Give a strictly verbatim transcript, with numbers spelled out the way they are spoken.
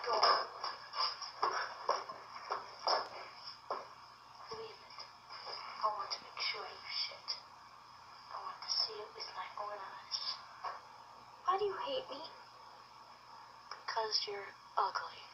Believe it. I want to make sure you shit. I want to see it with my own eyes. Why do you hate me? Because you're ugly.